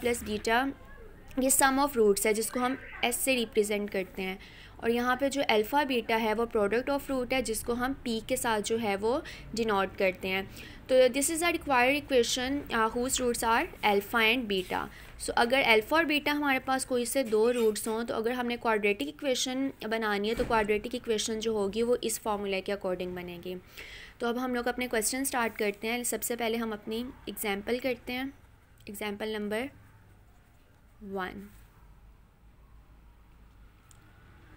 Plus beta ये सम of roots है जिसको हम एस से रिप्रेजेंट करते हैं, और यहाँ पे जो अल्फ़ा बीटा है वो प्रोडक्ट ऑफ रूट है जिसको हम पी के साथ जो है वो डिनोट करते हैं। तो this is a required equation whose roots are alpha and beta. So अगर अल्फ़ा और बीटा हमारे पास कोई से दो रूट्स हों तो अगर हमने क्वाड्रेटिक इक्वेशन बनानी है तो क्वाड्रेटिक इक्वेशन जो होगी वो इस फॉर्मूले के अकॉर्डिंग बनेगी। तो अब हम लोग अपने क्वेश्चन स्टार्ट करते हैं। सबसे पहले हम अपनी एग्जाम्पल करते हैं, एग्जाम्पल नंबर 1।